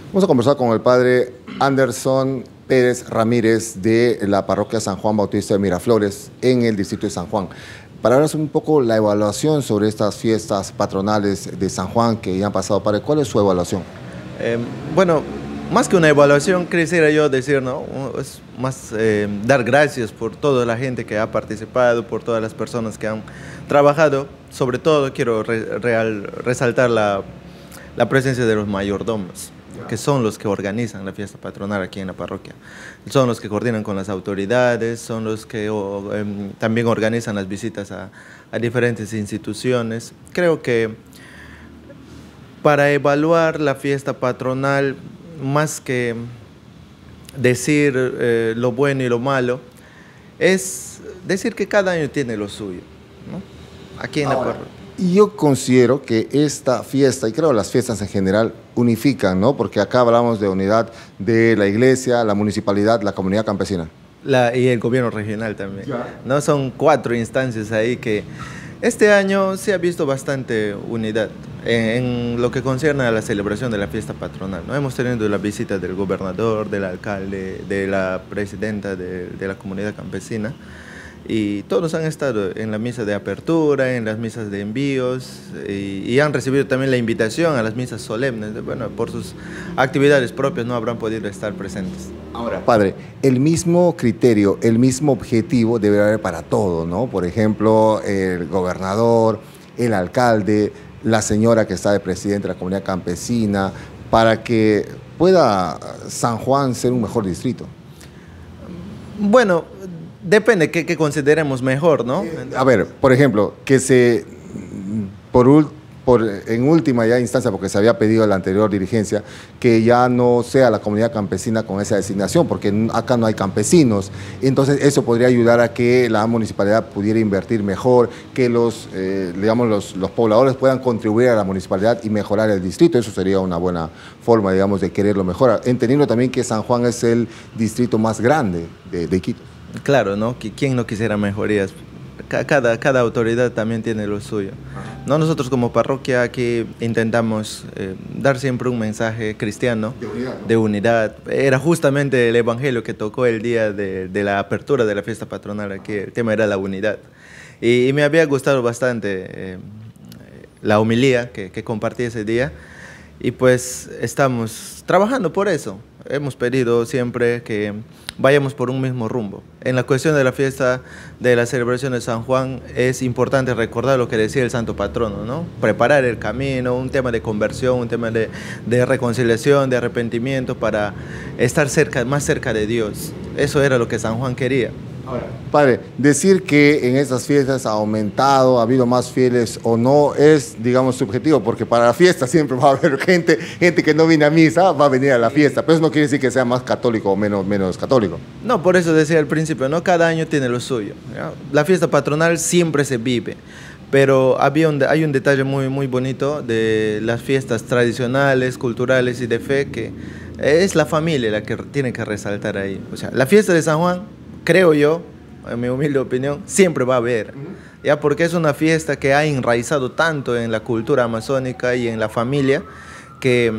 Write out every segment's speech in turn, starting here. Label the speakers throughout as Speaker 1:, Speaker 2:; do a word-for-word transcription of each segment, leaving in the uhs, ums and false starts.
Speaker 1: Vamos a conversar con el padre Anderson Pérez Ramírez de la parroquia San Juan Bautista de Miraflores en el distrito de San Juan. Para hablar un poco la evaluación sobre estas fiestas patronales de San Juan que ya han pasado, padre, ¿cuál es su evaluación?
Speaker 2: Eh, bueno, más que una evaluación, quisiera yo decir, ¿no? Es más eh, dar gracias por toda la gente que ha participado, por todas las personas que han trabajado. Sobre todo quiero re, real, resaltar la, la presencia de los mayordomos, que son los que organizan la fiesta patronal aquí en la parroquia. Son los que coordinan con las autoridades, son los que oh, eh, también organizan las visitas a, a diferentes instituciones. Creo que para evaluar la fiesta patronal, más que decir eh, lo bueno y lo malo, es decir que cada año tiene lo suyo, ¿no? Aquí en
Speaker 1: Ahora,
Speaker 2: la parroquia.
Speaker 1: Y yo considero que esta fiesta, y creo las fiestas en general, unifican, ¿no? Porque acá hablamos de unidad de la iglesia, la municipalidad, la comunidad campesina.
Speaker 2: La, y el gobierno regional también. ¿No? Son cuatro instancias ahí que este año se ha visto bastante unidad en, en lo que concierne a la celebración de la fiesta patronal, ¿no? Hemos tenido la visita del gobernador, del alcalde, de la presidenta de, de la comunidad campesina, y todos han estado en la misa de apertura, en las misas de envíos, y, y han recibido también la invitación a las misas solemnes. Bueno, por sus actividades propias no habrán podido estar presentes.
Speaker 1: Ahora, padre, el mismo criterio, el mismo objetivo debe haber para todo, ¿no? Por ejemplo, el gobernador, el alcalde, la señora que está de presidente de la comunidad campesina, para que pueda San Juan ser un mejor distrito.
Speaker 2: Bueno, depende qué, qué consideremos mejor, ¿no?
Speaker 1: A ver, por ejemplo, que se, por, por en última ya instancia, porque se había pedido a la anterior dirigencia, que ya no sea la comunidad campesina con esa designación, porque acá no hay campesinos. Entonces eso podría ayudar a que la municipalidad pudiera invertir mejor, que los, eh, digamos, los, los pobladores puedan contribuir a la municipalidad y mejorar el distrito. Eso sería una buena forma, digamos, de quererlo mejorar, entendiendo también que San Juan es el distrito más grande de, de Iquitos.
Speaker 2: Claro, ¿no? ¿Quién no quisiera mejorías? Cada, cada autoridad también tiene lo suyo, ¿no? Nosotros como parroquia aquí intentamos eh, dar siempre un mensaje cristiano
Speaker 1: de unidad, ¿no?
Speaker 2: de unidad. Era justamente el evangelio que tocó el día de, de la apertura de la fiesta patronal aquí. El tema era la unidad. Y, y me había gustado bastante eh, la homilía que, que compartí ese día. Y pues estamos trabajando por eso. Hemos pedido siempre que vayamos por un mismo rumbo. En la cuestión de la fiesta de la celebración de San Juan es importante recordar lo que decía el santo patrono, ¿no? Preparar el camino, un tema de conversión, un tema de, de reconciliación, de arrepentimiento para estar cerca, más cerca de Dios. Eso era lo que San Juan quería.
Speaker 1: Ahora, padre, decir que en estas fiestas ha aumentado, ha habido más fieles o no es, digamos, subjetivo, porque para la fiesta siempre va a haber gente, gente que no viene a misa, va a venir a la fiesta, pero eso no quiere decir que sea más católico o menos, menos católico.
Speaker 2: No, por eso decía al principio, ¿no? Cada año tiene lo suyo, ¿ya? La fiesta patronal siempre se vive, pero había un, hay un detalle muy, muy bonito de las fiestas tradicionales, culturales y de fe, que es la familia la que tiene que resaltar ahí. O sea, la fiesta de San Juan, creo yo, en mi humilde opinión, siempre va a haber, ya, porque es una fiesta que ha enraizado tanto en la cultura amazónica y en la familia, que,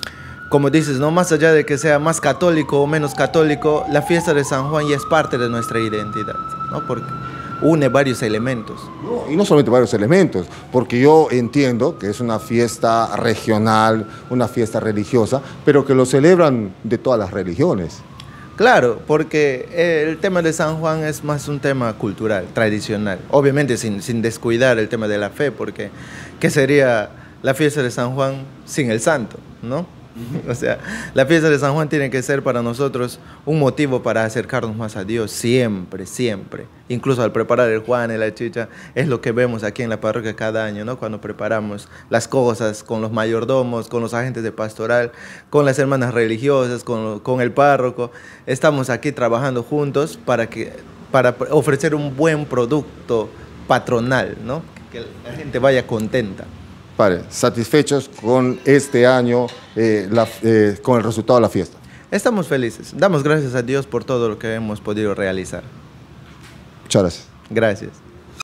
Speaker 2: como dices, no, más allá de que sea más católico o menos católico, la fiesta de San Juan ya es parte de nuestra identidad, ¿no? Porque une varios elementos.
Speaker 1: No, y no solamente varios elementos, porque yo entiendo que es una fiesta regional, una fiesta religiosa, pero que lo celebran de todas las religiones.
Speaker 2: Claro, porque el tema de San Juan es más un tema cultural, tradicional. Obviamente sin, sin descuidar el tema de la fe, porque ¿qué sería la fiesta de San Juan sin el santo, no? O sea, la fiesta de San Juan tiene que ser para nosotros un motivo para acercarnos más a Dios, siempre, siempre. Incluso al preparar el Juan y la chicha, es lo que vemos aquí en la parroquia cada año, ¿no? Cuando preparamos las cosas con los mayordomos, con los agentes de pastoral, con las hermanas religiosas, con, con el párroco. Estamos aquí trabajando juntos para, que, para ofrecer un buen producto patronal, ¿no? Que la gente vaya contenta.
Speaker 1: Padre, satisfechos con este año, eh, la, eh, con el resultado de la fiesta.
Speaker 2: Estamos felices. Damos gracias a Dios por todo lo que hemos podido realizar.
Speaker 1: Muchas gracias.
Speaker 2: Gracias.